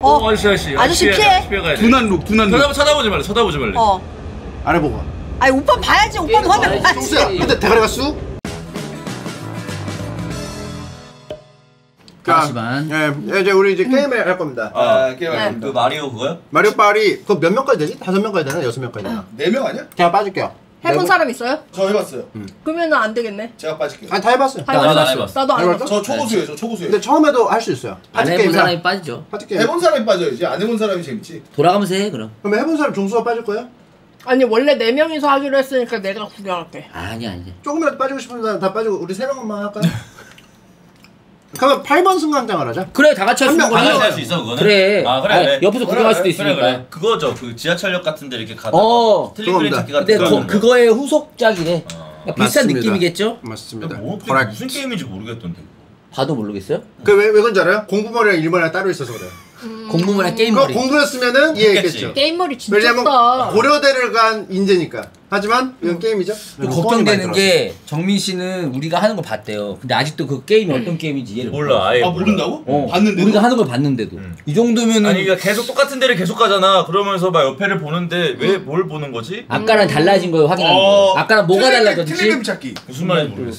아저씨 피해. 두난 룩. 쳐다보지 말래. 아래 보고. 아니 오빠 봐야지. 오빠는 화면 봐야지. 종수야, 근데 대가리가 쑥. 하지만 이제 우리 이제 게임을 할 겁니다. 게임 그 마리오 그거요? 마리오 파리 그거 몇 명까지 되지? 5명까지 되나? 6명까지 되나? 4명 아니야? 제가 빠질게요. 해본 사람 있어요? 저 해봤어요. 그러면은 안 되겠네. 제가 빠질게요. 아니 다 해봤어요. 나도 안 해봤어. 나도 안 해봤어. 저 초고수예요. 저 초고수예요. 근데 처음에도 할 수 있어요. 안 해본 사람이 빠지죠. 파티 게임. 해본 사람이 빠져야지. 안 해본 사람이 재밌지. 돌아가면서 해 그럼. 그럼 해본 사람 종수가 빠질 거야? 아니 원래 4명이서 하기로 했으니까 내가 구경할게. 아니야. 조금이라도 빠지고 싶은 사람 다 빠지고 우리 3명만 할까요? 그러면 8번 승강장을 하자. 그래 다 같이 할 수 있는 다 같이 거야. 할 수 있어 그거는? 그래. 아 그래. 옆에서 구경할 수도 있으니까. 그래. 그거죠. 그 지하철역 같은 데 이렇게 가다가 틀린 찾기 같은 근데 거. 그거의 후속작이래. 비슷한 맞습니다. 느낌이겠죠? 맞습니다. 무슨 게임인지 모르겠던데. 봐도 모르겠어요? 왜 그런지 알아요? 공부머리랑 일머리랑 따로 있어서 그래요. 공부문화 게임 그거 머리. 공부했으면은 이해했겠죠. 게임머리 진짜 왜냐면 크다. 고려대를 간 인재니까. 하지만 이건 게임이죠. 걱정되는 게 정민 씨는 우리가 하는 걸 봤대요. 근데 아직도 그 게임이 어떤 게임인지 이해를 몰라. 아예 모른다고? 봤는데 우리가 하는 걸 봤는데도 이 정도면은 아니 그러니까 계속 똑같은 데를 계속 가잖아. 그러면서 막 옆에를 보는데 왜 뭘 보는 거지? 아까랑 달라진 걸 확인하는 거예요. 아까랑 뭐가 달라졌지? 텔레그램 찾기. 무슨 말인지 모르겠어.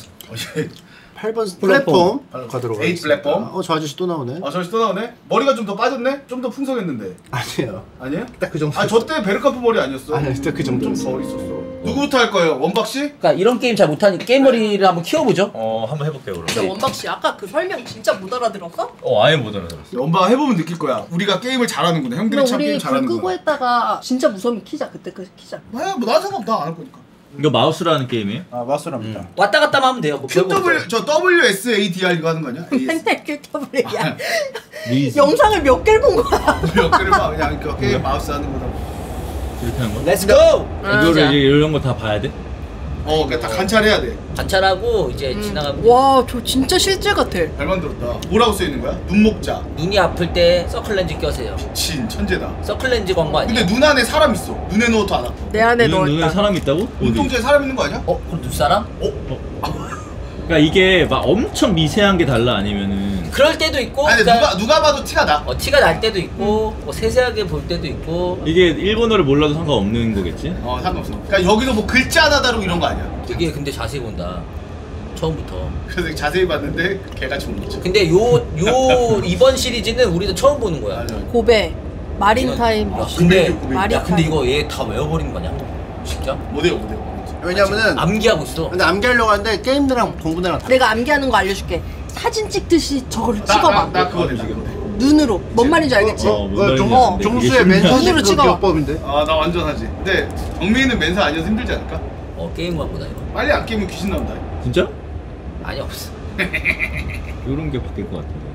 8번 플랫폼 가도록 에이 하겠습니다. 플랫폼. 저 아저씨 또 나오네. 저씨 또 나오네? 머리가 좀 더 빠졌네? 좀 더 풍성했는데. 아니에요. 아니에요? 딱 그 정도. 저 때 베르카프 머리 아니었어? 아니, 딱 그 정도. 좀 더 있었어. 누구부터 할 거예요? 원박 씨? 그러니까 이런 게임 잘 못하니까 게임 머리를 한번 키워보죠. 한번 해볼게요 그럼. 근데 원박씨 아까 그 설명 진짜 못 알아들었어? 아예 못 알아들었어. 원박 해보면 느낄 거야. 우리가 게임을 잘하는구나. 형들이 참 우리 게임 불 끄고 잘하는구나. 했다가 진짜 무서우면 키자. 그때 그 키자. 뭐나 상관없다. 안 할 거니까. 이거 마우스라는 게임이에요? 마우스랍니다. 왔다 갔다 하면 돼요. 뭐 별거 없어요. QW, 저 WSADR 이거 하는 거 아니야? 맨날 QW야. 영상을 몇 개를 본 거야. 몇 개를 봐. 그냥 그 게임 마우스 하는 거다. 이렇게 하는 거야? 렛츠 고! 이거를 이제 이런 거 다 봐야 돼? 그러니까 다 관찰해야 돼. 관찰하고 이제 지나가고. 와, 저 진짜 실제 같아. 잘 만들었다. 뭐라고 써 있는 거야? 눈목자. 눈이 아플 때 서클렌즈 껴세요. 진 천재다. 서클렌즈 광고 아니야? 근데 눈 안에 사람 있어. 눈에 넣어도 안 아파. 내 안에 눈에 넣었다. 사람 있다고? 눈동자에 사람 있는 거 아니야? 그럼 눈사람? 그러니까 이게 막 엄청 미세한 게 달라 아니면은 그럴 때도 있고. 아니 그러니까 누가 봐도 티가 나. 티가 날 때도 있고, 뭐 세세하게 볼 때도 있고. 이게 일본어를 몰라도 상관없는 거겠지? 상관없어. 그러니까 여기서 뭐 글자 하나 다루고 이런 거 아니야. 되게 근데 자세히 본다. 처음부터. 그래서 자세히 봤는데 걔가 좋은 거지. 근데 이번 시리즈는 우리도 처음 보는 거야. 고베, 마린타임. 근데 마린타임. 근데 이거 얘 다 외워버린 거냐? 진짜? 못해요. 왜냐면은 암기하고 있어. 근데 암기하려고 하는데 게임들랑 공부대랑 다. 내가 암기하는 거 알려줄게. 사진 찍듯이 저걸 찍어봐. 나 그거 된다. 눈으로. 뭔 말인지 알겠지? 뭔 말인지 아는데 종수의 이게 멘사식 눈으로 그 찍어. 기억법인데. 나 완전 하지. 근데 정민이는 맨사 아니어서 힘들지 않을까? 게임 갖고 다니고. 빨리 안 깨면 귀신 나온다. 진짜? 아니 없어. 이런 게 바뀔 것 같은데.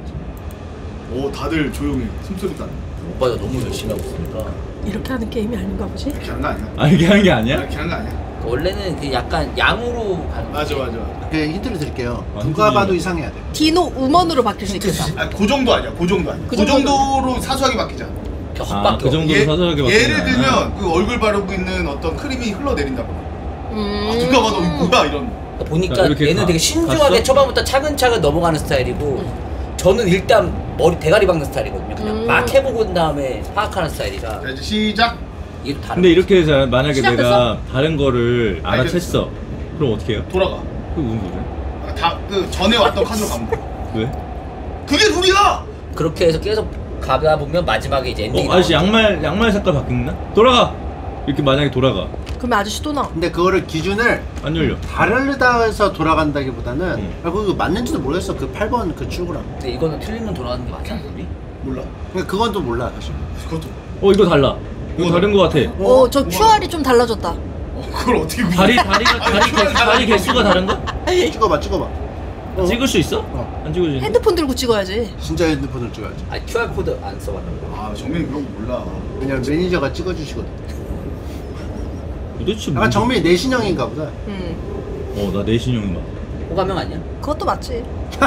다들 조용해. 숨소리도 안 나. 오빠가 너무 열심히 하고 있으니까. 이렇게 하는 게임이 아닌가 보지? 이렇게 하는 거 아니야? 이렇게 하는 게 아니야? 이렇게 하는 거 아니야? 원래는 그 약간 양으로 가는 맞아. 그 힌트를 드릴게요. 완전히- 누가 봐도 이상해야 돼. 디노 우먼으로 바뀔 수 있겠다. 그 정도 아니야. 그 정도 아니야. 그 정도로 사소하게 바뀌잖아. 확 바뀌어. 그 정도로 사소하게 바뀌는 예를 들면 그 얼굴 바르고 있는 어떤 크림이 흘러내린다거나. 누가 봐도 뭐야 이런. 보니까 자, 이렇게 얘는 되게 신중하게 갔어? 초반부터 차근차근 넘어가는 스타일이고 저는 일단 머리 대가리 박는 스타일이거든요. 그냥 막 해보고 난 다음에 파악하는 스타일이라 자, 이제 시작. 이게 다른. 근데 이렇게 해서 만약에 시작했어? 내가 다른 거를 알겠어. 알아챘어. 그럼 어떻게 해요? 돌아가. 그 무슨 소리야? 다 그 전에 왔던 칸으로 가면 돼. 왜? 그게 룰이야. 그렇게 해서 계속 가다 보면 마지막에 이제 엔딩이 아저씨 나오죠. 양말 색깔 바뀌나? 돌아가! 이렇게 만약에 돌아가. 그러면 아저씨 또 나와. 근데 그거를 기준을 안 열려. 다르다 해서 돌아간다기보다는 그거 맞는지도 모르겠어. 그 8번 그 출구랑. 근데 이거는 틀리면 돌아가는 게 맞지 않나 우리? 몰라. 그러니까 그건 또 몰라 사실. 그것도. 이거 달라. 이거 다른 거 같아. 저 QR이 좀 달라졌다. 그걸 어떻게 구분해? 다리 개수가 다른가? 찍어봐. 찍을 수 있어? 안 찍어지네. 핸드폰 들고 찍어야지. 진짜 핸드폰을 찍어야지. 아니 QR 코드 안 써봤나? 정민이 그런 거 몰라. 왜냐면 매니저가 찍어주시거든. 도대체 약간 정민이 내신형인가 보다. 나 내신형이 맞아. 호감형 아니야? 그것도 맞지.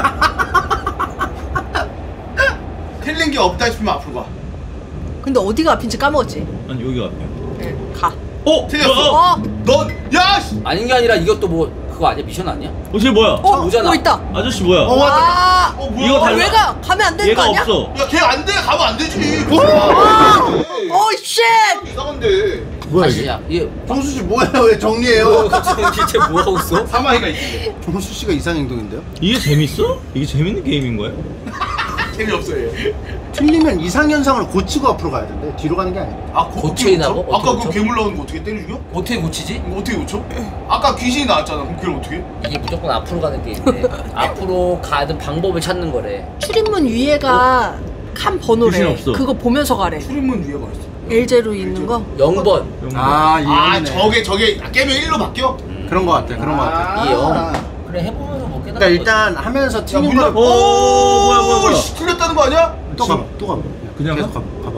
틀린 게 없다 싶으면 앞으로 가. 근데 어디가 앞인지 까먹었지. 아니 여기가 앞이야. 가. 틀렸어. 넌 야! 씨! 아닌 게 아니라 이것도 뭐 그거 아니야? 미션 아니야? 쟤 뭐야? 오잖아. 있다. 아저씨 뭐야? 와. 뭐야? 이거 달라. 왜가 가면 안 되는 거 얘가 아니야? 없어. 야, 걔 안 돼. 가면 안 되지. 쉣. 이상한데. 뭐야 이게? 야, 얘 정수 씨 뭐야 왜 정리해요? 대체 뭐 하고 있어? 사마이가 있지. 정수 씨가 이상 행동인데요? 이게 재밌어? 이게 재밌는 게임인 거야? 재미없어 얘. 틀리면 이상 현상을 고치고 앞으로 가야 된대. 뒤로 가는 게 아니야. 아, 고체인하고? 고쳐? 아까 어떻게 그 고쳐? 괴물 나오는 거 어떻게 때려 죽여? 어떻게 고치지? 이거 어떻게 고쳐? 아까 귀신이 나왔잖아. 그럼 그걸 어떻게? 이게 무조건 앞으로 가는 게임인데 앞으로 가는 방법을 찾는 거래. 출입문 위에가 칸 번호래. 귀신 없어. 그거 보면서 가래. 출입문 위에가 있어. L제로 있는 거. 0번. 아 아, 이거네. 저게 깨면 1로 바뀌어? 그런 거 같아. 그런 거 같아. 이 영. 그래 해보면서 뭐 깨달아. 그러니까 일단 하면서 야, 틀린 몰라. 거. 오, 뭐야. 씨, 틀렸다는 거 아니야? 또 가. 또 가. 그냥 계속 가? 가봐.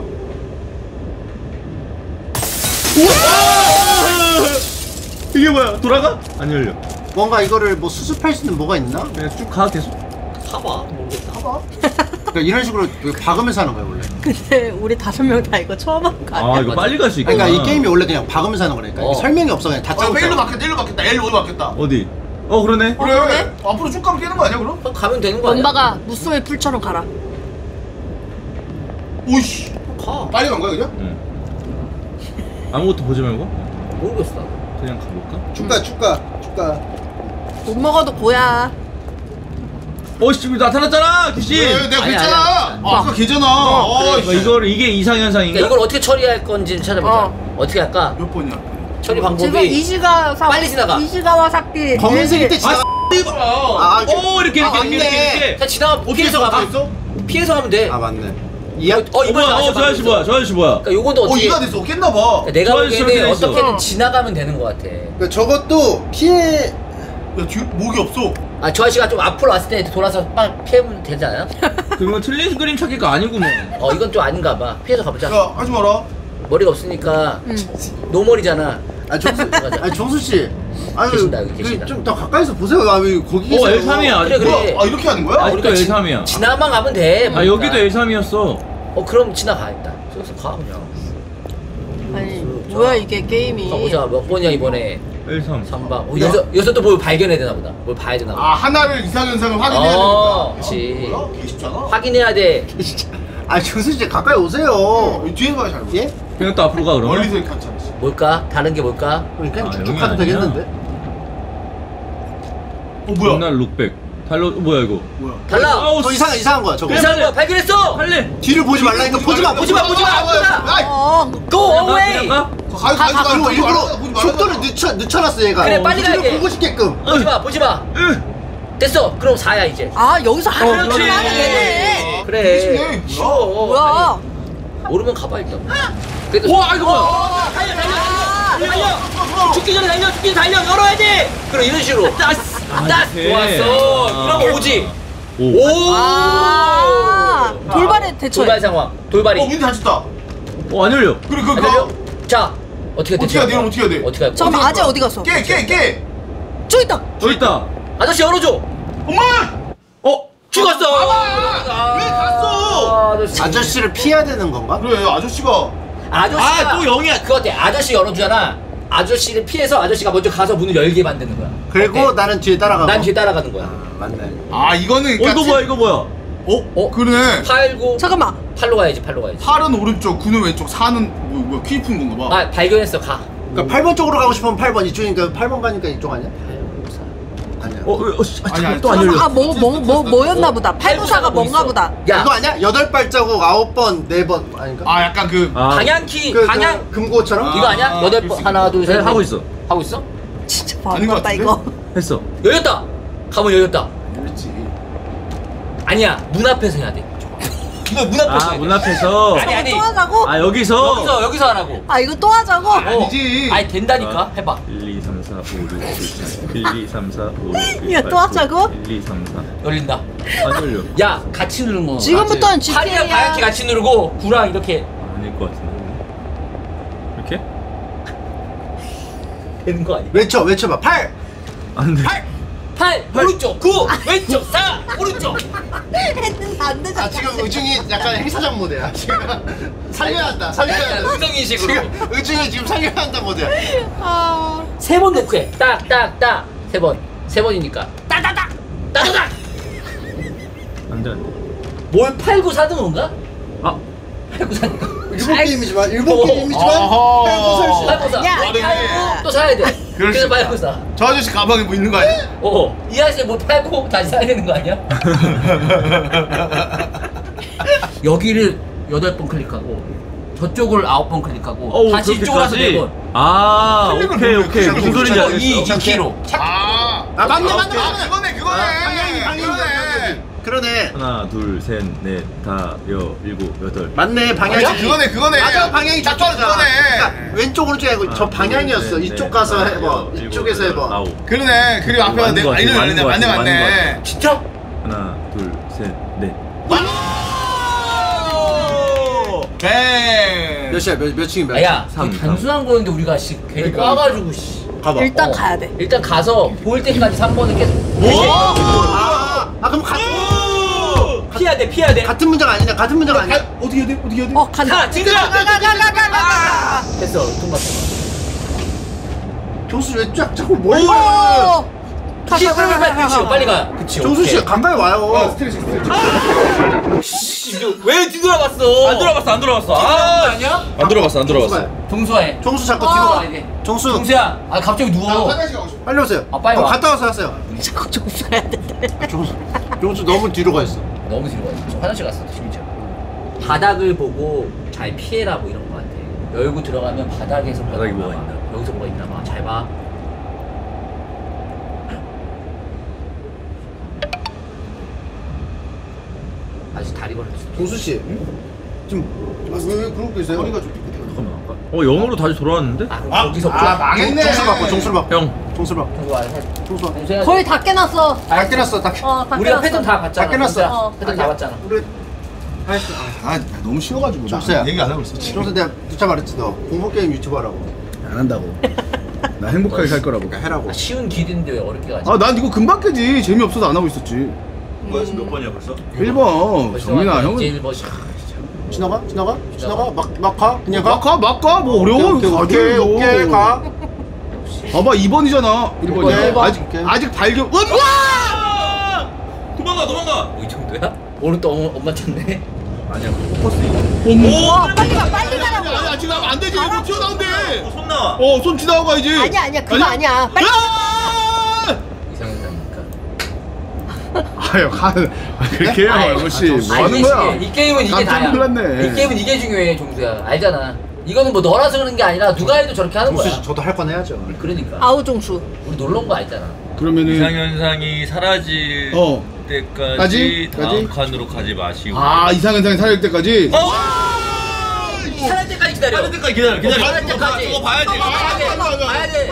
이게 뭐야? 돌아가? 안 열려. 뭔가 이거를 뭐 수습할 수 있는 뭐가 있나? 그냥 쭉 가 계속. 사봐. 모르겠다. 봐봐. 그러니까 이런 식으로 박으면서 하는 거야 원래. 근데 우리 5명 다 이거 처음 한 거 아니야? 아 이거 빨리 갈 수 있구나. 그러니까 이 게임이 원래 그냥 박으면서 하는 거라니까. 어. 설명이 없어 그냥 다 아, 1로 짜고. 바뀌었다. 1로 바뀌었다. L로 바뀌었다. 어디? 그러네. 그래. 그러네? 앞으로 쭉 가면 깨는 거 아니야, 그럼? 그럼 가면 되는 거 아니야? 엄마가 무쏘의 풀처럼 가라. 오이씨. 가. 빨리 간 거야, 그냥? 응. 아무것도 보지 말고 모르겠어. 그냥 가볼까? 축가. 못 먹어도 고야. 씨, 나타났잖아, 귀신. 그래, 내가 아니, 그랬잖아. 아니. 아, 아까 걔잖아. 아, 그러니까 이게 이상현상인가? 그러니까 이걸 어떻게 처리할 건지 찾아보자. 어떻게 할까? 몇 번이야? 처리 지금 방법이 이시가 빨리 지나가. 이시가와 삭기. 검은색일 때 지나. 아, 이렇게 맞네. 그냥 지나가 피해서 가봐. 있어? 피해서 가면 돼. 아 맞네. 이야. 이번에 뭐야? 저 아저씨 뭐야? 저 아저씨 뭐야? 그러니까 요건도 어떻게? 이가 됐어. 깼나 봐. 그러니까 내가 저기 저렇게 보기에는 돼 있어. 어떻게든 지나가면 되는 것 같아. 그러니까 저것도 피해. 야, 뒤 목이 없어. 아, 저 아저씨가 좀 앞으로 왔을 때 돌아서 빵 피하면 되지 않아? 그러면 틀린 그림 찾기가 아니구먼. 이건 좀 아닌가 봐. 피해서 가보자. 야, 하지 마라. 머리가 없으니까 응. 노멀이잖아. 아 정수. 가자. 아니 정수 씨. 아니 계신다, 여기 계신다. 좀 더 가까이서 보세요. 아 왜 거기 계세요? L3이야. 그래, 그래. 뭐야? 아, 이렇게 하는 거야? 아직도 L3이야. 지나만 가면 돼. 아 여기도 L3이었어. 그럼 지나가 일단. 저기서 가 그냥. 아니 뭐야 이게 게임이. 가보자. 몇 번이야 이번에? L3. 3방. 여기서 뭘 발견해야 되나 보다. 뭘 봐야 되나 보다. 아, 하나를 이상현상을 확인해야 되니까. 그렇지. 뭐야? 되게 쉽잖아. 확인해야 돼. 아 정수 씨 가까이 오세요. 뒤에서 봐야 잘 보여. 예? 그냥 또 앞으로 가 그러면. 멀리서 이렇게 같이 하지. 뭘까? 다른 게 뭘까? 그러니까 아, 쭉쭉 여기 가도 아니야? 되겠는데. 뭐야? 옛날 룩백. 달러 뭐야 이거? 뭐야? 달라. 아우 저 이상한 거야 저거. 이상한 거 발견했어. 빨리. 뒤를 보지 말라니까 보지 마. 보지 마, 보지 마, 보지 마. 아이, Go 그냥 away. 가? 그리고 일부러 속도를 늦춰놨어 얘가. 그래, 빨리 뒤를 가야 돼. 보고 싶게끔. 보지 마, 보지 마. 됐어. 그럼 4야 이제. 아 여기서 하는 그렇지. 거 하면 되네. 그래. 뭐야? 쉬워. 뭐야? 아니, 모르면 가봐 일단. 그래도 와 이거 뭐야? 달려. 죽기 전에 달려. 죽기 전에 달려. 열어야 돼. 그럼 이런 식으로. 딱 이렇게. 좋았어. 아. 그럼 오지. 오. 오. 돌발에 대처해. 돌발 상황. 돌발이. 문 닫혔다. 안 열려. 그래, 안 열려? 자, 어떻게 어떻게 해야 돼? 어떻게 해야 돼? 어떻게 할 거야? 잠깐만 아재 어디 갔어? 깨. 저기 있다. 저기 있다. 아저씨 열어줘. 엄마! 죽었어. 왜 갔어? 아저씨를 피해야 되는 건가? 그래, 아저씨가. 아저씨가 또 0이야. 그거 어때? 아저씨 열어주잖아. 아저씨를 피해서 아저씨가 먼저 가서 문을 열게 만드는 거야. 그리고 어때? 나는 뒤에 따라가고. 난 뒤에 따라가는 거야. 맞네. 아, 이거는. 이거 뭐야 이거 뭐야? 그러네. 8, 9. 잠깐만. 8로 가야지. 8로 가야지. 8은 오른쪽, 9는 왼쪽, 4는 뭐 퀴프인 건가 봐. 아, 발견했어. 가. 그러니까 8번 쪽으로 가고 싶으면 8번 이쪽이니까 8번 가니까 이쪽 아니야? 아니야. 아니야, 또안 열려. 아 뭐였나 보다. 894가 뭔가 보다. 야, 이거 아니야? 8발자국 9번 4번 아닌가? 아, 약간 그. 방향키, 방향. 금고처럼? 이거 아니야? 8번. 하나, 둘, 셋. 네, 하고 있어. 하고 있어? 진짜 아닌 것 바보다 같은데? 이거. 했어. 열렸다. 가면 열렸다. 그렇지. 아니야. 문 앞에서 해야 돼. 이거 문 앞에서 해야 돼. 문 앞에서. 아니. 또 하자고? 아 여기서. 여기서 하라고. 아 이거 또 하자고? 아니지. 아니 된다니까. 해봐. 1, 2, 3, 4, 5, 6, 7, 8. 1, 2, 3, 4, 5, 6, 7, 야, 8, 또 하자고? 1, 2, 3, 4. 열린다. 안 열려. 야, 같이 누르는 거. 지금부터는 8이랑 GTA야. 방향키 같이 누르고 9랑 이렇게 아닐 것 같은데. 이렇게? 되는 거 아니야? 외쳐봐. 8! 안 돼. 8 오른쪽 9 왼쪽 4 오른쪽. 했는데 안 되잖아. 아 지금 의중이 약간 행사장 모드야. 지금 살려야 한다. 음성인식으로 지금 의중이 지금 살려야 한다 모드야. 아. 3번 놓고 해. 딱딱딱 세 번이니까 따다닥 따다닥. 안돼. 뭘 팔고 사든 건가? 아 팔고 사니까. 일본 게임이지만 일본 게임이지만 아하. 팔고 살 수. 팔고 사. 야, 팔고 야. 또 사야 돼. 그럴 그래서 수 팔고 있다. 사. 저 아저씨 가방에 뭐 있는 거 아니야? 이 아저씨 뭐 팔고 다시 사야 되는 거 아니야? 여기를 8번 클릭하고 저쪽을 9번 클릭하고 다시 이쪽으로 와서 4번. 아 오케이 오케이 무슨 소린지 알겠어. 2kg. 아 맞네. 그거네. 방향이 그러네. 하나 둘셋넷 다 일곱 여덟. 맞네 방향이. 그거네. 맞아 방향이 작전 저쪽이잖아. 그거네. 그러니까 왼쪽 오른쪽 아니고 저 방향이었어. 이쪽 가서 해봐. 이쪽에서 해봐. 아홉. 그러네. 그리고 앞에가 내 맞네. 진짜? 하나 둘셋넷. 뱅. 몇 시야? 몇 층이 야, 삼, 되게 단순한 거였는데 우리가 괜히 까가지고 가봐. 일단 가야 돼. 일단 가서 보일 때까지 3번을 계속 그럼 피해야 돼. 같은 문제가 아니냐? 같은 문제가 아니야? 어떻게 해야 돼? 간다. 진짜 가가가가가가. 됐어. 통과해. 정수 왜 자꾸 뭘 오. 봐? 빨리 가. 그치. 정수 씨 가까이 와요. 스트레스. 왜 뒤돌아봤어? 안 들어봤어. 아니야? 안 들어봤어. 동수해. 정수 자꾸 뒤로 가. 정수 동수야. 갑자기 누워. 화장실 가고 싶어. 빨리 오세요. 빨리 와. 갔다 와서 하세요. 자꾸 정수 가야 된다. 정수 너무 뒤로 가 있어. 너무 뒤로 가. 저 화장실 갔어. 심지어. 바닥을 보고 잘 피해라 뭐 이런 거 같아. 열고 들어가면 바닥에서 바닥에 뭐가 뭐가 있나 봐. 여기서 뭐가 있나 봐. 잘 봐. 아직 다리 걸렸어. 정수 씨. 지금 왜 그러고 계세요? 허리가 좀 잠깐만. 영어로 다시 돌아왔는데? 거기서 망했네. 정수를 바꿔. 형. 정수를 바꿔. 동수 와서 정수 바꿔. 동수야. 거의 다 깨놨어. 다 깨놨어. 다 다 우리가 깨놨어. 패턴 다 봤잖아. 다 깨놨어. 동수야, 패턴 다 봤잖아. 우리 너무 쉬워가지고 나 정수야. 얘기 안 하고 있었지. 정수 내가 진짜 말했지 너 공포 게임 유튜버 하라고. 안 한다고. 나 행복하게 살 거라고. 그러니까 해라고. 쉬운 길인데 왜 어렵게 가지? 난 이거 금방 깨지. 재미없어서 안 하고 있었지. 몇 번이야 벌써? 1번. 정민아 형은 이제 1번. 지나가? 막 가? 그냥 가? 막 가. 뭐 어려워. 오케이 가. 봐봐 2번이잖아. 1번이야. 오케이. 아직 발견. 도망가. 뭐 이 정도야? 오늘 또 엄마 찾네. 아니야. 포커스. 와, 빨리 가라고. 아니 지금 안 되지. 이거 튀어나온대. 손 나와. 손 지나고 가야지. 아니야, 그거 아니야. 빨리. 이상하다니까. 아유 그렇게 해요 아저씨. 뭐 하는 거야? 이 게임은 이게 깜짝 다야. 놀랐네. 이 게임은 이게 중요해, 종수야. 알잖아. 이거는 뭐 너라서 그런 게 아니라 누가 해도 저렇게 하는 정수 거야. 씨 저도 할 건 해야죠. 그러니까. 아우 정수. 우리 놀러 온 거 알잖아. 그러면은 이상현상이 사라질 때까지 다음 까지? 칸으로 가지 마시고. 이상현상이 사라질 때까지. 살할 때까지 기다려. 살할 때까지 기다려. 살할 때까지. 저거 봐야지. 봐야 돼.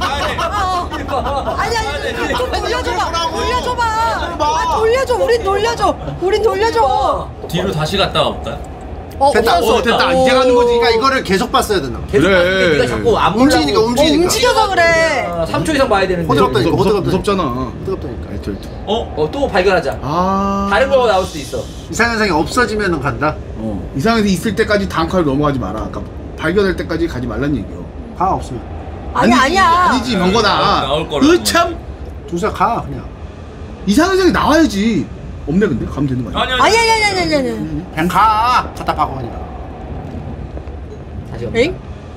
아니, 좀 돌려줘봐. 돌려줘. 우린 돌려줘. 뒤로 다시 갔다 와볼까? 됐다. 없었어. 됐다. 이제 가는 거지. 그러니까 이거를 계속 봤어야 되나? 계속 그래. 봤는데 네가 자꾸 안 보려고. 움직이니까 움직여서 그래. 3초 이상 봐야 되는데. 호들갑다니까. 무섭잖아. 뜨겁다니까. 또 발견하자. 다른 거 나올 수도 있어. 이상현상이 없어지면은 간다. 이상현상이 있을 때까지 다음 칸으로 넘어가지 마라. 그러니까 발견할 때까지 가지 말란 얘기요. 가 없으면. 아니야. 아니지 병거다. 나올 거라고. 참 정수야 가 그냥. 이상현상이 나와야지. 없네 근데 가면 되는 거 아니야? 아니. 그냥 가. 답답하고 그냥. 다시 에잉?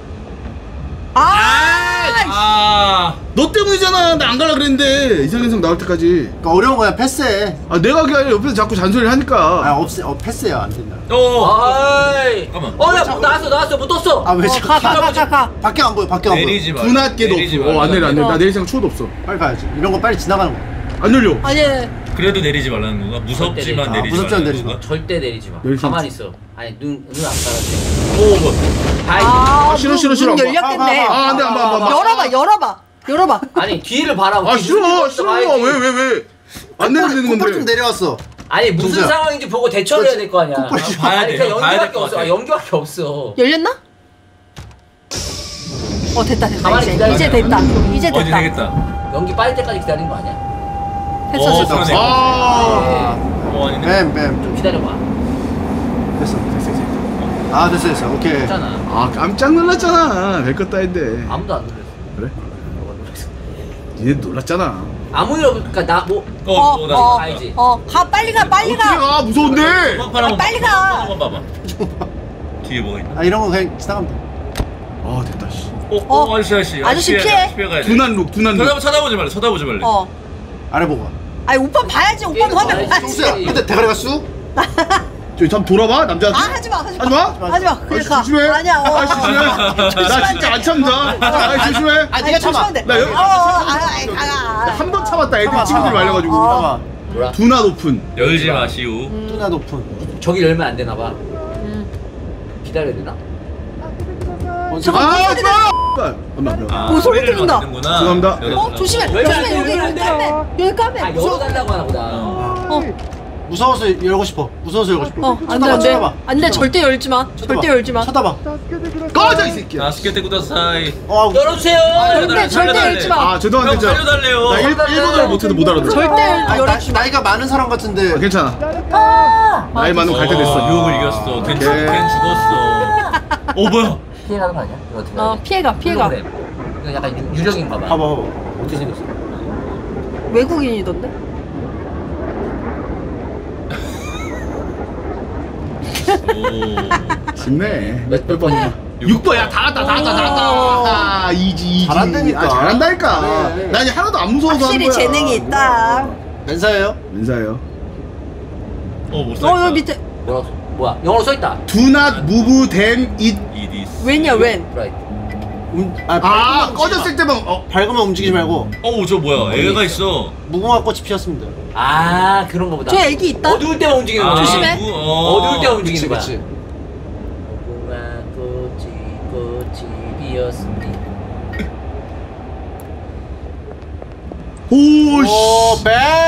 너 때문이잖아. 나 안 가려 그랬는데 이상현상 나올 때까지. 그러니까 어려운 거야 패스해. 내가 그냥 옆에서 자꾸 잔소리를 하니까. 패스야 안 된다. 아이. 잠깐만. 야, 뭐 나왔어. 뭐 떴어. 왜 자꾸 가. 밖에 안 보여. 밖에 안 보여. 내리지 마. 분할게도 내리지 없어. 말라. 안 내려. 나 내릴 생각 초도 없어. 빨리 가야지. 이런 거 빨리 지나가는 거. 안 열려. 아니. 그래도 내리지 말라는 건가? 무섭지만 내리지 무섭지만 말라는 내리지 마. 건가? 절대 내리지 마. 내릴 수 가만히 있어. 아니 눈 안 따라줘. 오 뭐. 싫어. 문 열렸겠네. 안 돼. 안 봐. 열어봐. 아니 뒤를 봐라고. 싫어. 봐야지. 왜? 안 내면 되는 콧발 좀 건데. 내려왔어. 아니 무슨 정수야. 상황인지 보고 대처를 해야 될 거 아니야. 봐야 아니 돼. 그냥 봐야 될 연기밖에 것 없어. 같아. 연기밖에 없어. 열렸나? 됐다. 가만히 기다려. 이제 됐다. 어디 되겠다. 연기 빠질 때까지 기다린 거 아니야? 됐어. 그러네. 아니네. 뱀. 좀 기다려봐. 됐어. 됐어. 오케이. 했잖아. 깜짝 놀랐잖아. 별 것도 아닌데. 아무도 안 놀랬어. 그래? 너가 놀랬어. 니네 놀랐잖아. 아무 일 없으니까 나뭐 나 가야지. 가 빨리 가 빨리 어떻게 가. 가? 무서운데. 빨리 가. 한번 봐봐. 뒤에 뭐가 있나? 아 이런 거 그냥 지나가면 돼. 아 됐다 씨. 아저씨 피해. 두난룩 두난룩. 쳐다보지 말래. 아래 보고. 아니 오빠 봐야지. 오빠 뭐 하면 봐야지. 정수야 근데 대가리가 쑥. 저기 잠 돌아봐 남자한테. 하지마. 하지마. 하지마. 그래 가. 조심해. 아니야. 아 조심해. 나 진짜 안 참다. 아 조심해. 네가 참아. 나 여기 한 번 참았다. 애들 친구들이 말려가지고. 어. 뭐라? 두나 높은. 열지 마시오. 두나 높은. 저기 열면 안 되나 봐. 기다려야 되나? 저거 아 해야 하지마. 엄마. 오, 소리 들린다. 죄송합니다. 조심해. 여기 까매. 여기 까매. 아 열어달라고 하나 보다. 무서워서 열고 싶어. 안돼 절대 열지 마. 절대 열지 마. 쳐다봐. 꺼져 이 새끼야. 나스케테 구다사이. 열어주세요. 절대 열지 마. 아 죄송한데 형 살려달래요. 나 일본어를 못해도 못 알아들어. 절대 열지 마. 나이가 많은 사람 같은데. 괜찮아. 나이 많으면 갈 때 됐어. 유혹을 이겼어. 걘 죽었어. 뭐야? 피해가는 거 아니야? 이거 어떻게 해야 돼? 피해가. 이거 약간 유령인가 봐. 봐봐. 어떻게 생겼어? 외국인이던데? 쉽네. 몇 번이야? 6번. 야 다 왔다. 이지. 잘한다니까. 잘한다니까. 그래. 나 이제 하나도 안 무서워서 확실히 하는 거야. 재능이 있다. 멘사예요? 인사해요. 못 살까? 여기 밑에 뭐야? 영어로 써있다. Do not move them it. 웬이야 웬? Right. 꺼졌을 때만 밝으면 움직이지 말고 저 뭐야? 애가 있어. 무궁화 꽃이 피었습니다. 아 그런 거보다. 저 애기 있다. 어두울 때만 움직이는 거야. 조심해. 어두울 때만 움직이는 거야. 그치. 무궁화 꽃이 피었습니다. 오씨.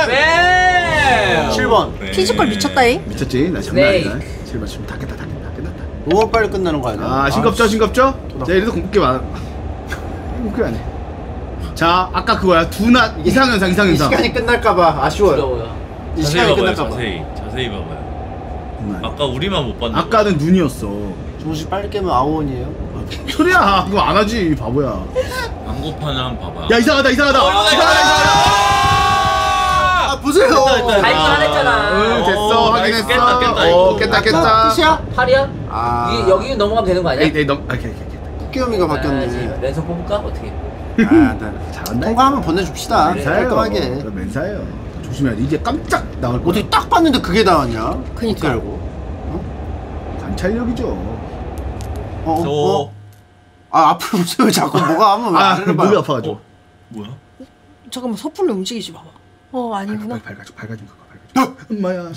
뱀! 7번. 피지컬 미쳤다잉. 미쳤지? 나 장난 아니다. 7번 지금 다 끝났다. 너무 빨리 끝나는 거 아니야? 아 싱겁죠? 자 이래서 공포게 많아. 공포게 안 해. 자 아까 그거야. 두나 이상현상. 이 시간이 끝날까봐 아쉬워요. 부러워요. 이 자세히 시간이 봐봐요. 끝날까봐. 자세히 봐봐요. 아까 우리만 못 봤는데. 아까는 눈이었어. 조금씩 빨리 깨면 아오원이에요. 소리야. 그거 안 하지 바보야. 광고판을 한번 봐봐. 야 이상하다. 아 보세요. 발견하랬잖아. 됐어. 확인했어. 깼다. 깼다. 끝이야? 8이야? 아. 이게 여기 넘어가면 되는 거 아니야? 에이 오케이. 국기염이가 바뀌었네. 랜선 뽑을까? 어떻게? 잘한다. 통과 한번 보내줍시다. 맨사예요. 깔끔하게. 맨사예요. 조심해야 돼. 이제 깜짝 나갈 거야. 어떻게 딱 봤는데 그게 나왔냐? 그니까. 어떻게 알고? 관찰력이죠. 앞으로 보세요. 자꾸 뭐가 하면 왜 아래를 봐요? 목이 아파가지고. 뭐야? 잠깐만 섣불리 움직이지 마봐. 아니구나. 밝아진 거. 엄마야.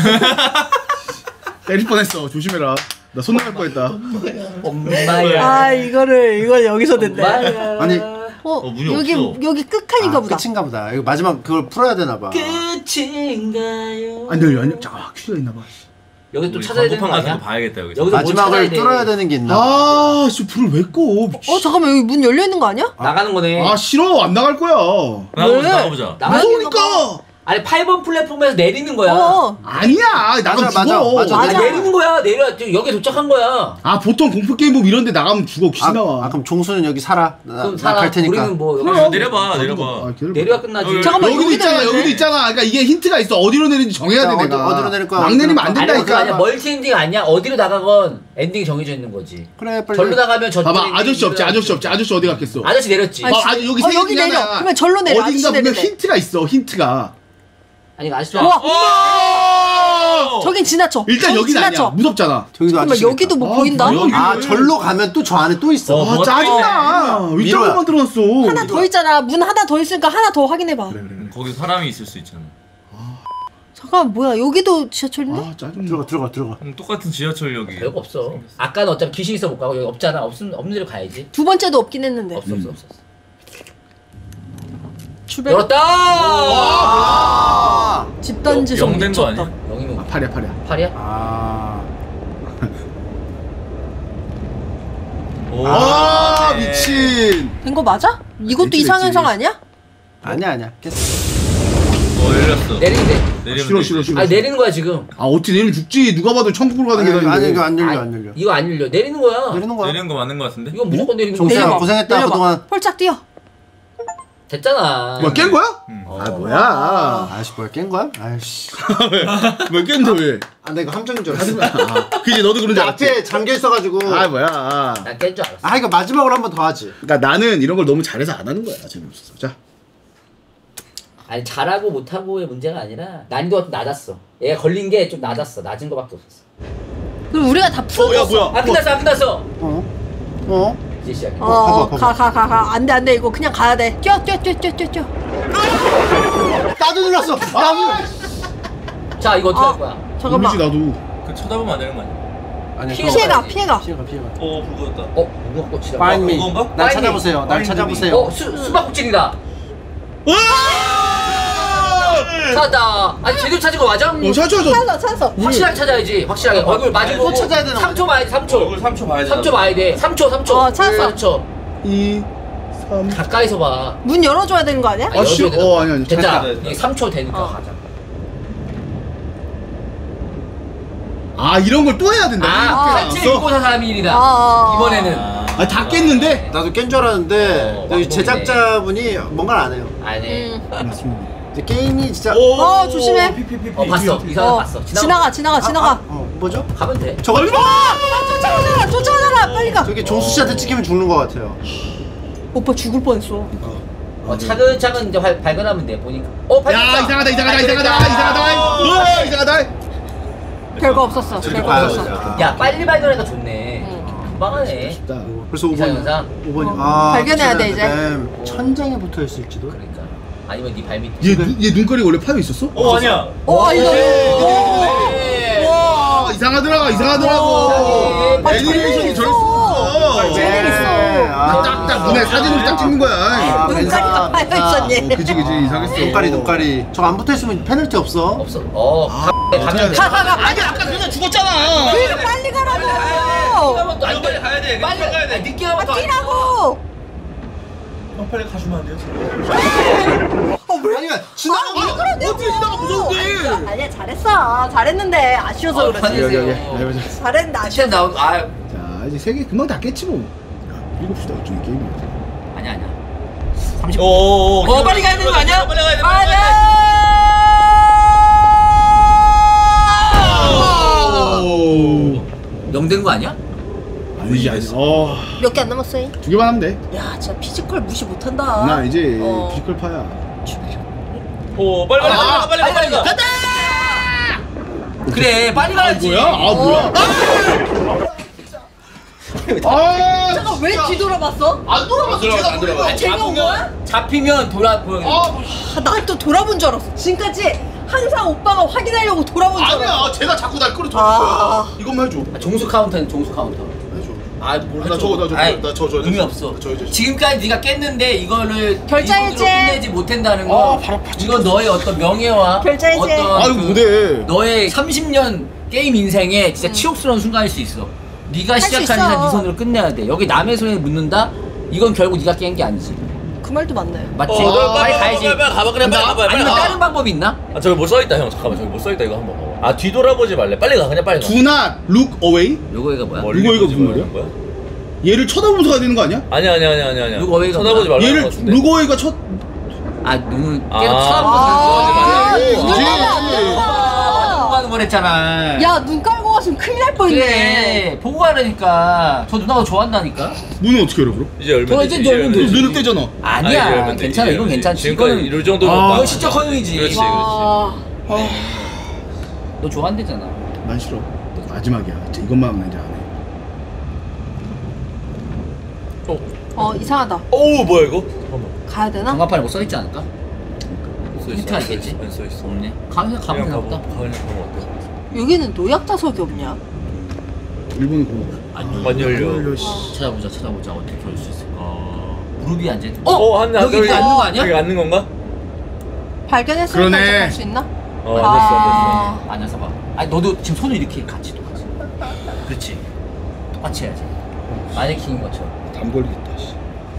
때릴 뻔했어. 조심해라. 나 손 나갈 뻔했다. 엄마야. 이걸 여기서 됐네. 엄마야. 아니 문이 여기 없어. 여기 끝칸인가 보다. 끝인가 보다. 이거 마지막 그걸 풀어야 되나 봐. 끝인가요? 안 열려. 퀴즈가 있나 봐. 여기 또 찾아야 되는 거 광고판 아니야? 가서 봐야겠다 여기서. 여기서 뭐 마지막을 찾아야 돼. 뚫어야 되는 게 있나? 아, 씨 불을 왜 꺼? 잠깐만 여기 문 열려 있는 거 아니야? 나가는 거네. 아, 싫어. 안 나갈 거야. 나가보자. 무서우니까. 아니 8번 플랫폼에서 내리는 거야. 아니야. 나가면 죽어. 맞아. 내리는 거야. 여기 도착한 거야. 아, 보통 공포 게임 보면 이런데 나가면 죽어. 귀신 나와. 그럼 종수는 여기 살아. 그럼 나갈 테니까. 우리는 뭐 그럼 내려봐. 아, 내려야 끝나지. 잠깐만 여기도 있잖아. 여기도 있잖아. 그러니까 이게 힌트가 있어. 어디로 내리는지 정해야 자, 돼 내가. 어디로 내릴 거야, 막 어디로 내리면 안 내릴 아니 그거 아니야. 된다니까. 멀티 엔딩 아니야. 어디로 나가건 엔딩이 정해져 있는 거지. 그래 빨리. 절로 나가면 저. 봐봐. 아저씨 없지. 아저씨 어디 갔겠어? 아저씨 내렸지. 여기 여기 내려. 그러면 절로 내려. 어딘가 아저씨 보면 내리래. 힌트가 있어. 힌트가. 아니 아저씨. 저긴 지나쳐. 일단 저긴 여기는 아니야. 무섭잖아. 저기도 잠깐만 여기도 뭐 보인다? 절로 가면 또 저 안에 또 있어. 아, 짜증나. 위쪽으로 만들어놨어. 하나 더 있잖아. 문 하나 더 있으니까 하나 더 확인해봐. 그래. 거기 사람이 있을 수 있잖아. 잠깐만 뭐야 여기도 지하철인데? 아, 짜증나. 들어가. 똑같은 지하철역이. 별거 없어. 아까는 어차피 귀신 있어 못 가고 여기 없잖아. 없는 데로 가야지. 두 번째도 없긴 했는데. 없어. 출발. 열었다. 집단 지성 영된 거 미쳤다. 아니야? 영이면 팔이야. 8이야? 아, 미친. 된 거 맞아? 이것도 됐지, 이상현상 됐지. 아니야? 아니야. 깼어. 열렸어. 내리는데. 내리면 싫어. 아니 내리는 거야 지금. 아, 어떻게 내리면 죽지. 누가 봐도 천국으로 가는 게 아니 다른데. 이거 안 열려. 아니, 안 열려. 이거 안 열려. 내리는 거야. 내리는 거야. 내리는 거 맞는 거 같은데? 이거 무조건 내리는 종수야, 거야. 내려봐. 고생했다, 내려봐. 그동안. 펄짝 뛰어. 됐잖아. 뭐 깬 거야? 어. 뭐야? 아이씨 뭐야 깬 거야? 아이씨. 왜 깼는데 왜? 아 나 이거 함정인 줄 알았어. 그지 너도 그런 줄 알았지? 앞에 잠겨 있어가지고. 뭐야? 난 깬 줄 알았어. 아 이거 마지막으로 한 번 더 하지. 그러니까 나는 이런 걸 너무 잘해서 안 하는 거야. 재미없어서. 자. 아니 잘하고 못하고의 문제가 아니라 난이도가 좀 낮았어. 얘가 걸린 게 좀 낮았어. 낮은 거밖에 없었어. 그럼 우리가 다 풀어줬어. 뭐야? 아 끝났어 안 끝났어. 어? 이제 시작해. 가. 안돼 이거 그냥 가야 돼. 뛰어. 나도 눌렀어. 나도. 자 이거 어떻게 할 거야? 잠깐만. 모르지 나도. 그 쳐다보면 안 되는 거 아니야? 아니 피해가. 피해가. 불거졌다. 누가 꽂히다. Find me. 그건가? 날 Find 찾아보세요. 날 찾아보세요. 수박국질이다. 찾았다. 아니 제대로 찾은 거 맞아? 찾았어. 확실하게 찾아야지. 확실하게 얼굴 마주보고. 또 찾아야 되나? 3초 봐야 돼. 3초. 얼굴 3초 봐야 돼. 3초 봐야 돼. 3초. 어, 찾았어. 3초. 2, 3. 가까이서 봐. 문 열어줘야 되는 거 아니야? 씨. 아니. 됐다. 됐다. 이게 3초 되니까 가자. 이런 걸 또 해야 된다. 아, 876431이다. 이번에는. 다 깼는데? 나도 깬 줄 알았는데 여기 왕복이네. 제작자분이 뭔가를 안 해요. 안 해. 맞습니다. 이제 게임이 진짜. 조심해. 봤어. 이 사람 봤어. 지나가. 뭐죠? 가면 돼. 저걸 쫓아가라. 빨리 가. 저기 종수 씨한테 찍히면 죽는 것 같아요. 오빠 죽을 뻔했어. 차근차근 이제 발견하면 돼. 보니까. 야, 이상하다. 별거 없었어. 야, 빨리 발견하니까 좋네. 금방 하네. 벌써 5번. 이상현상. 5번이. 발견해야 돼, 이제. 천장에 붙어 있을지도. 그러니까. 아니면 네 발밑. 얘 눈가리가 원래 파여 있었어? 아니야. 이거. 와, 이상하더라고. 애니메이션이 저럴 수 없어. 재능 있어. 딱 눈에 사진으로 딱 찍는 거야. 눈가리가 파여 있었니? 그지 이상했어. 눈가리. 저거 안 붙어 있으면 페널티 없어. 없어. 가면 돼. 아니 아까 그냥 죽었잖아. 빨리 가라고. 빨리 가야 돼. 빨리 가야 돼. 늦게 가면 더. 뛰라고. 빨리 가주면 안 돼요? 아니야 지나가고. 어떻게 지나가 무서운데? 아니야 잘했는데 아쉬워서 그렇지. 여기. 잘했는데 아쉬워. 시간 나온. 자 이제 3개 금방 다 깼지 뭐. 7시다 어쩌면 게임이야. 아니야. 30. 빨리 가야 되는 거 아니야? 빨리 가야 돼. 영된 거 아니야? 아니지. 몇 개 안 남았어. 2개만 하면 돼. 야 진짜 피지컬 무시 못한다. 나 이제 피지컬 파야. 빨리 가. 그래, 빨리 가야지. 뭐야? 잠깐 왜 뒤돌아봤어? 안 돌아봤어. 재미없는 거야? 잡히면 돌아보여. 난 또 돌아본 줄 알았어. 지금까지 항상 오빠가 확인하려고 돌아본 줄 알았어. 아니야. 쟤가 자꾸 날 끌어들이는 거야. 이것만 해줘. 종수 카운터는 종수 카운터. 해줘. 뭘 나 저거. 의미 없어. 저. 지금까지 네가 깼는데 이거를 결자해제. 이분으로 끝내지 못한다는 거. 이건 너의 어떤 명예와 결자해제. 어떤 못해. 너의 30년 게임 인생에 진짜 치욕스러운 순간일 수 있어. 네가 수 시작한 있어. 이상 네 손으로 끝내야 돼. 여기 남의 손에 묻는다? 이건 결국 네가 깬 게 아니지. 그 말도 맞네. 맞지? 빨리 가야지. 가봐 그래 빨리 가봐. 아니면 다른 방법이 있나? 저기 뭐 써있다 형. 잠깐만 저기 뭐 써있다 이거 한번 봐봐. 뒤돌아보지 말래. 빨리 가 그냥 빨리 가. Do not look away. 요거가 뭐야? 이거 무슨 말이야? 얘를 쳐다보면서 가야 되는 거 아니야? 아니야. 누구 어웨이가 쳐다보지 말라는 얘를 거 같은데. look away가 첫. 눈을 계속 아, 쳐다보면서 눈 보고 가는 거랬잖아. 야, 눈 깔고 갔으면 큰일 날 뻔했네. 그래 보고 가라니까. 저 누나가 좋아한다니까. 눈은 어떻게 열어 그럼? 이제 열면 되지. 이제 열면 되지. 눈을 떼잖아. 아니야 괜찮아. 이건 괜찮지. 지금까지 이거는 이럴 정도면 이건 시적 허용이지. 그렇지. 너 좋아한대잖아. 난 싫어. 마지막이야. 이제 이것만 하면 이제 안 해. 이상하다. 오 뭐야 이거? 잠깐만. 가야 되나? 전광판에 뭐 써있지 않을까? 힌트가 있겠지? 안 써있어. 없네. 가면 되나 보다. 가면 어때? 여기는 노약자석이 없냐? 일본이 그런 거야. 안 열려. 찾아보자. 어떻게 할 수 있을까? 무릎이 앉아. 여기 여기 앉는 거 아니야? 여기 앉는 건가? 발견했으니까 그러네. 이제 갈 수 있나? 안 앉아서 봐. 아니 너도 지금 손을 이렇게 같이 똑같이. 그렇지. 똑같이 해야지. 마네킹인 것처럼. 담 걸리겠다. 씨.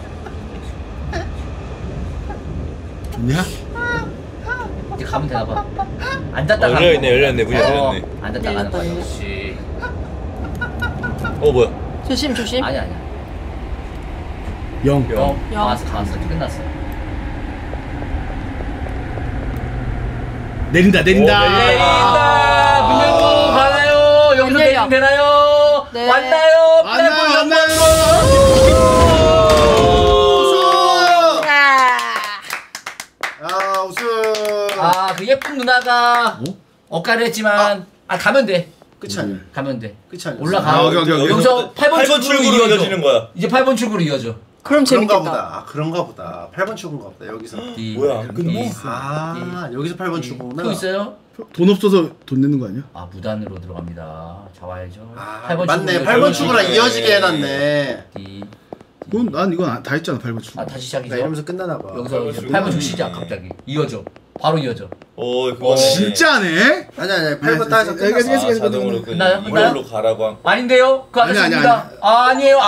좋냐? 이제 가면 되나 봐. 앉았다 가는 열려있네. 문이 열렸네. 앉았다 가는 거야. 역시. 뭐야? 조심. 아니야. 영. 나왔어. 끝났어. 내린다. 내린다. 문 열고 가나요? 여기서 문 열려. 내리면 되나요? 네. 왔나요? 왔나요? 아 우승. 아, 그 예쁜 누나가 억가를 했지만 가면 돼. 끝이 아니야. 가면 돼. 끝이 아니야. 올라가. 오케이. 여기서 8번 출구로 출구로 이어져. 이어지는 거야. 이제 8번 출구로 이어져. 그럼 그런가 재밌겠다. 보다. 아, 그런가 보다. 8번 출구인가 보다. 여기서. 뭐야, 안 끝나? 아 여기서 8번 출구구나. 표 있어요? 돈 없어서 돈 내는 거 아니야? 아, 무단으로 들어갑니다. 잡아야죠. 아 8번 맞네. 출구로 8번 이어져. 출구랑 이어지게 해놨네. 그건 난 이건 다 했잖아 8번 출구. 아, 다시 시작이죠. 나 이러면서 끝나나 봐. 여기서 이제 출구. 8번 출구 시작 갑자기. 이어져. 바로 이어져. 그거 진짜네? 아니 8번 따서 끝났어. 자동으로 끝나요? 이걸로 가라고. 아닌데요? 그 아니, 아저씨입니다. 아니에요.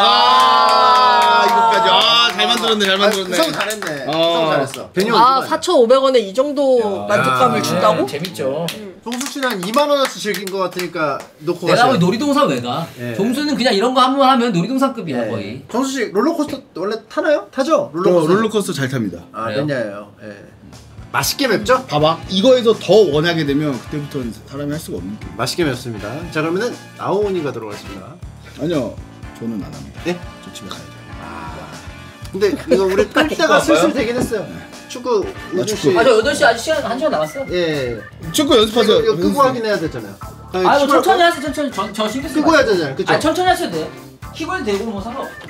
이거까지. 잘 만들었네. 잘 만들었네. 구성 잘했네. 구성 잘했어. 괜히 아 4,500원에 이 정도 만족감을 준다고? 재밌죠. 동수 씨는 한 2만 원어치 즐긴 거 같으니까 놓고 내가 가세요. 왜 놀이동산 왜 가? 예. 동수는 그냥 이런 거 한 번 하면 놀이동산급이야 예. 거의. 동수 씨 롤러코스터 원래 타나요? 타죠? 저 롤러코스터 잘 탑니다. 아 그래요? 맨야예요. 예. 맛있게 맵죠? 봐봐. 이거에서 더 원하게 되면 그때부터는 사람이 할 수가 없는 게임. 맛있게 맵습니다. 자 그러면은 나오니가 들어가겠습니다. 아니요. 저는 안 합니다. 네? 저 집에 가야죠. 근데 이거 우리 끌 때가 슬슬 되긴 했어요. 축구 우주 씨. 아, 저 8시 아직 시간 1시간 남았어. 예. 축구 연습하세요. 이거 끄고 하긴 해야 되잖아요. 아, 뭐 천천히 하세요. 천천히. 저 신경 쓰지 끄고 마세요. 해야 되잖아요. 그죠? 아, 천천히 하셔도 돼. 키고 해도 되고 뭐 상관없어.